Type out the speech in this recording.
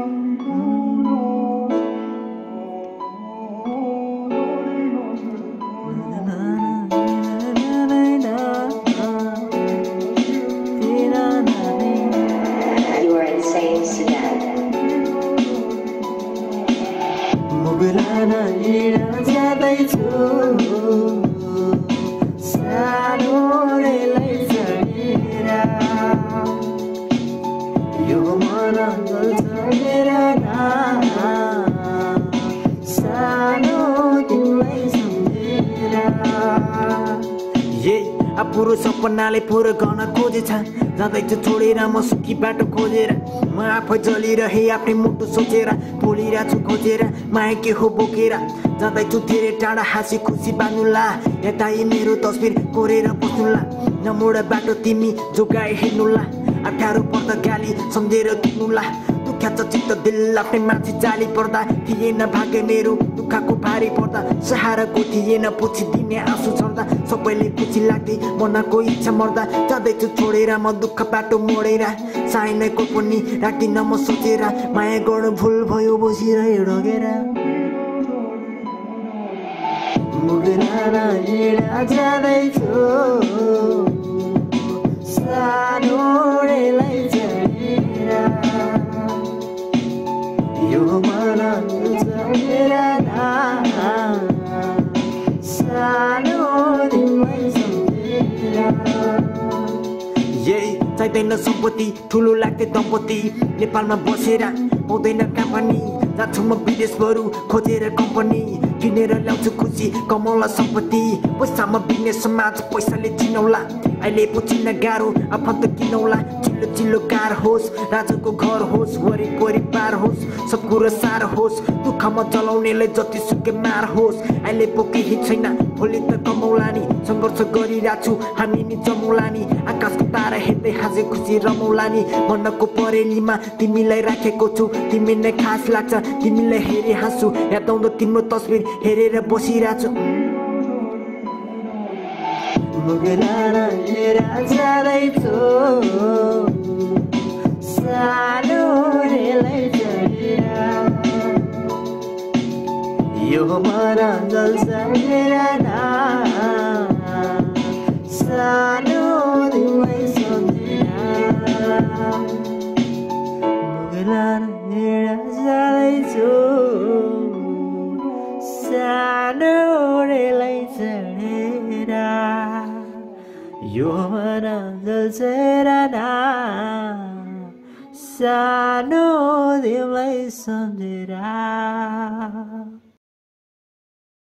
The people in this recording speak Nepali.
You are insane, Sudan. मुगलाना हिँड्न जाँदैछु सानो रेललाई चढेर यो मन गल्छ मेरा सानो तिमीलाई सम्झेर पुरो सपनाले पुरो गर्न खोजेछ जाँदैछु छोडेर म सुखी बाटो खोजेर म आफै जलिरहे आफ्नै मुटु सोचेर बोलिरहेको छु खोजेर माया के हो बोकेर जाँदैछु धेरै टाढा हाँसी खुसी बाँध्नुला यता मेरो तस्बिर कोरेर बस्नुला नमोड बाटो तिमी जोगाए हिँड्नुला अप्ठ्यारो पर्दा गाली सम्झेर दुख्नुला दुख्या चित्त दिल आफ्नै मान्छे जाली पर्दा थिएन भाग्य मेरो दुःखको भारी पर्दा सहाराको थिएन पछि दिने आँसु छर्दा सबैले खुसी लाग्थे मनको इच्छा मर्दा जाँदैछु छोडेर म दुःख बाटो मोडेर साइनको पनि राख्दिन म सोचेर माया गर्नु भुल भयो बसिरह्यो ढोगेर मुगलाना हिँड्न जाँदैछु सानो रेललाई चढेर यो मन मेरा सानो तिमीलाई सम्झेर यही चाहिँदैन सम्पत्ति ठुलो लाग्थे दम्पति नेपालमा बसेर पाउँदैन काम पनि जान्छु म विदेश बरु खोजेर कम्पनी किनेर ल्याउँछु खुसी कमाउला सम्पत्ति पैसामा बिग्ने समाज पैसाले चिनाउला अहिले पुचिन गाह्रो आफन्त किनौला चिल्लो चिल्लो कार होस् राजाको घर होस् वरिपरि पार होस् सब कुरो सार होस् दुःखमा चलाउनेलाई जति सुकै मार होस् अहिले पो केही छैन भोलि त कमाउला नि सङ्घर्ष गरिरहेको छु हामी नि जमौला नि आकाशको तारा हेर्दै हाँसे खुसी रमौला नि मनको परेलीमा तिमीलाई राखेको छु तिमी नै खास लाग्छ तिमीलाई हेरी हाँसु याद आउँदो तिम्रो तस्बिर हेरेर बसिरहेको छु मुगलाना हिँड्न जाँदैछु सानो रेललाई चढेर यो मन जल्छ मेरा सानो तिमीलाई सम्झेर मुगलाना हिँड्न जाँदैछु सानो रेललाई चढेर यो मन जल्छ सानो तिमीलाई सम्झेर